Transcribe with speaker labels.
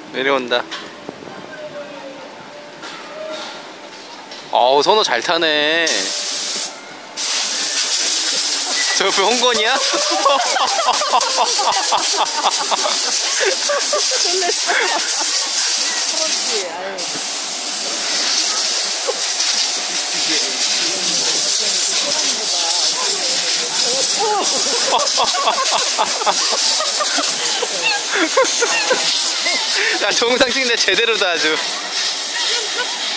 Speaker 1: 내려온다. 어우, 선호 잘 타네. 저 옆에 홍건이야? 야, 동상 찍네 제대로다 아주.